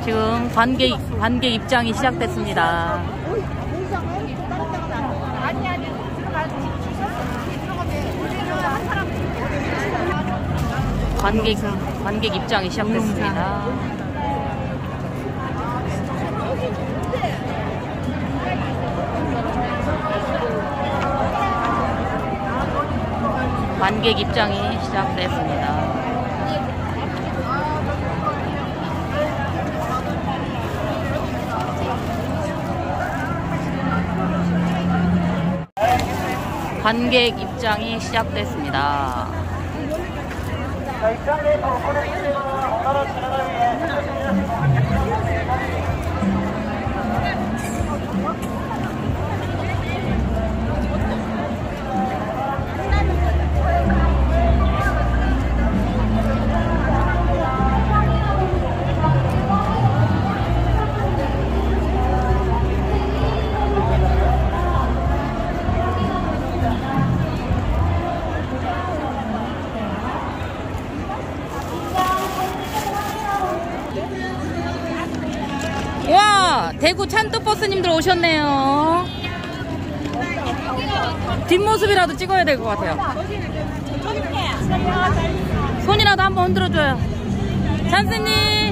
지금 관객 입장이 시작됐습니다. 관객 입장이 시작됐습니다. 관객 입장이 시작됐습니다. 관객 입장이 시작됐습니다. 와, 대구 찬뚜버스님들 오셨네요. 뒷모습이라도 찍어야 될 것 같아요. 손이라도 한번 흔들어줘요. 찬스님.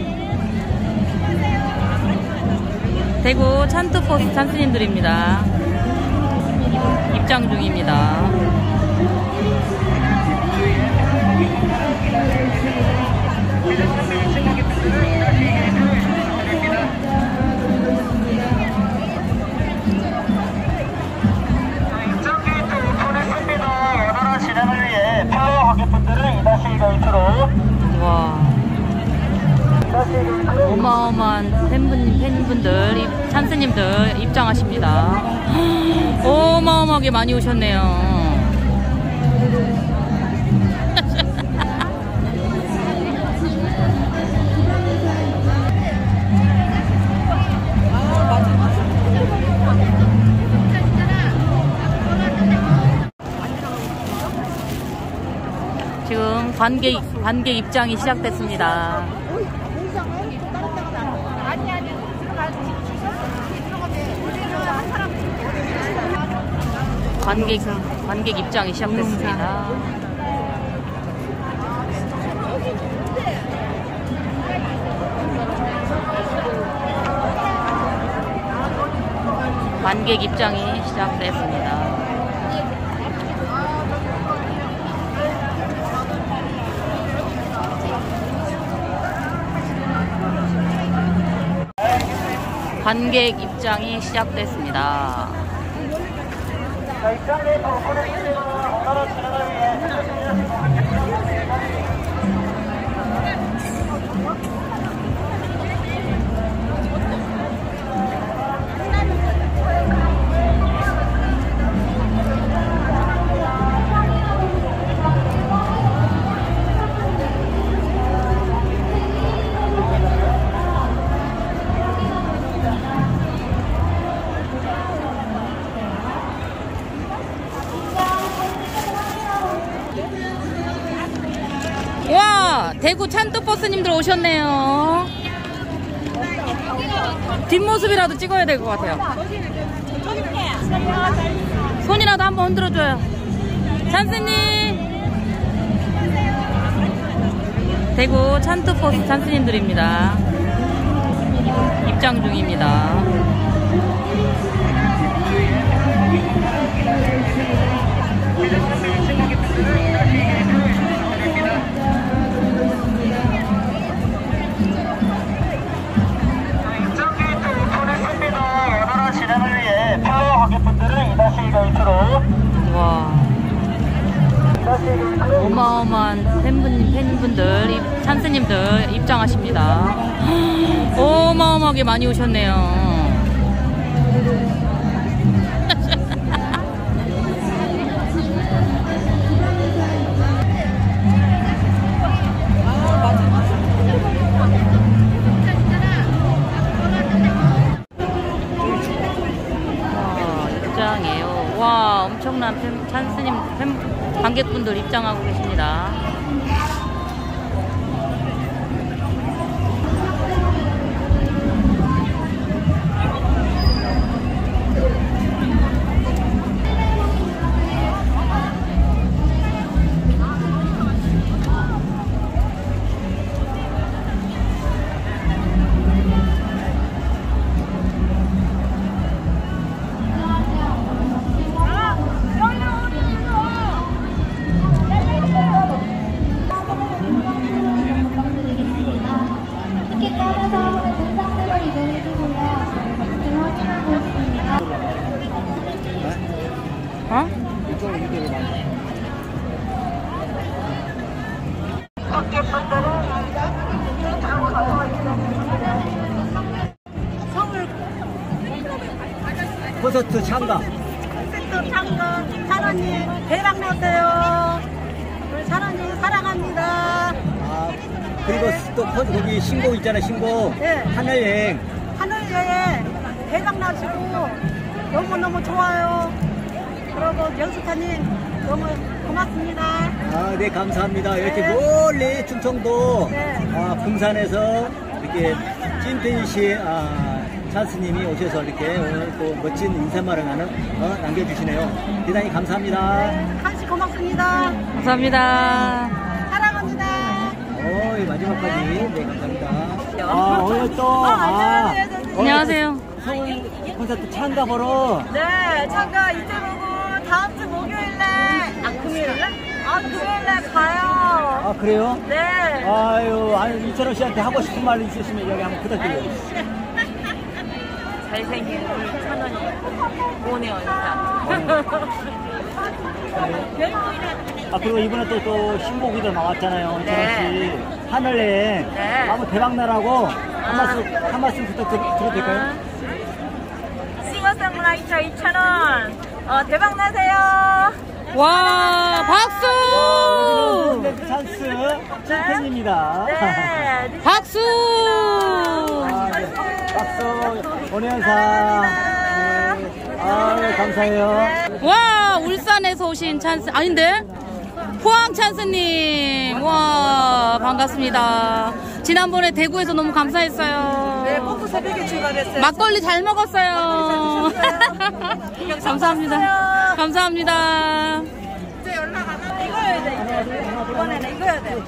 대구 찬뚜버스 찬스님들입니다. 입장 중입니다. 와, 어마어마한 팬분들, 찬스님들 입장하십니다. 어마어마하게 많이 오셨네요. 지금 관객 입장이 시작됐습니다. 관객 입장이 시작됐습니다. 관객 입장이 시작됐습니다. 관객 입장이 시작됐습니다. 와, 대구 찬뚜버스님들 오셨네요. 뒷모습이라도 찍어야 될 것 같아요. 손이라도 한번 흔들어줘요. 찬스님. 대구 찬뚜버스 찬스님들입니다. 입장 중입니다. 와, 어마어마한 팬분들, 찬스님들 입장하십니다. 어마어마하게 많이 오셨네요. 와, 엄청난 찬스님 관객분들 입장하고 계십니다. 서울 콘서트 참가. 콘서트 참가 찬원님 대박 났어요. 우리 찬원님 사랑합니다. 아, 그리고 또 거기 신곡 있잖아요, 신곡. 네. 하늘여행. 하늘여행 대박 나시고 너무너무 좋아요. 그리고 연수타님 너무 고맙습니다. 아, 네, 감사합니다. 이렇게 네. 멀리 충청도 네. 금산에서 이렇게 찐팬이신 찬스님이 오셔서 이렇게 오늘 또 멋진 인사말을 남겨주시네요. 대단히 감사합니다. 네, 한시 고맙습니다. 감사합니다. 사랑합니다. 마지막까지. 네, 감사합니다. 오늘 또, 안녕하세요. 서울 콘서트 참가 보러. 네, 참가 이제 보고 다음 주 목요일에 금요일에? 금요일에 가요. 아, 그래요? 네. 아니, 이찬원 씨한테 하고 싶은 말 있으시면 여기 한번 부탁드려요. 잘생긴 우리 찬원이 오네요, 인사. 그리고 이번에 또 신곡이도 나왔잖아요. 네. 이찬원 씨. 하늘여행. 네. 한번 대박나라고 한 말씀 부탁드려도 될까요? 싱어송라이터 이찬원 대박 나세요. 와, 박수! 여기는 찬스 찐팬입니다. 네. 박수! 네. 박수 원현상. 네, 감사해요. 와, 울산에서 오신 찬스, 아닌데? 포항 찬스님, 와, 반갑습니다. 지난번에 대구에서 너무 감사했어요. 네, 꼭두 새벽에 출발했어요. 막걸리 잘 먹었어요. 감사합니다. 감사합니다. 이제 연락 안 하면 이거 해야 돼. 이번에는 이거 해야 돼.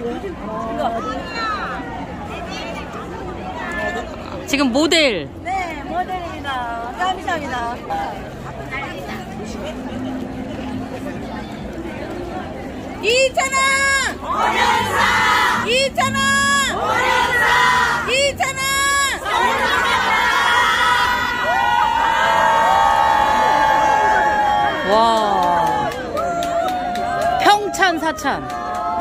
이거. 지금 모델. 네, 모델입니다. 감사합니다. 이찬원! 오연상! 이찬원! 오연상! 이찬원! 와. 평찬 사찬.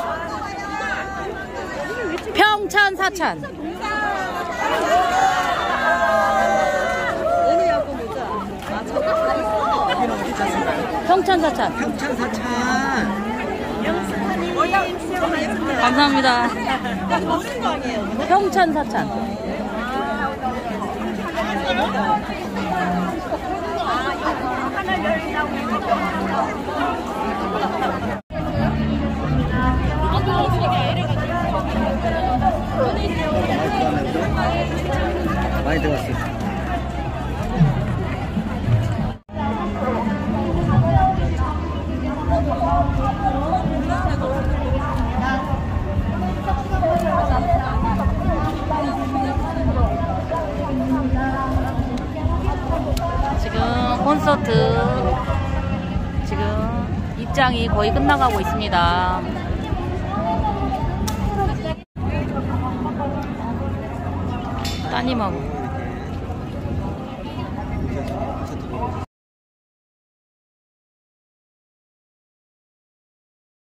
평찬 사찬. 평찬 사찬. 평창사찬. 감사합니다. 평찬 사찬. 많이 들어갔어요. 지금 콘서트 지금 입장이 거의 끝나가고 있습니다. 따님하고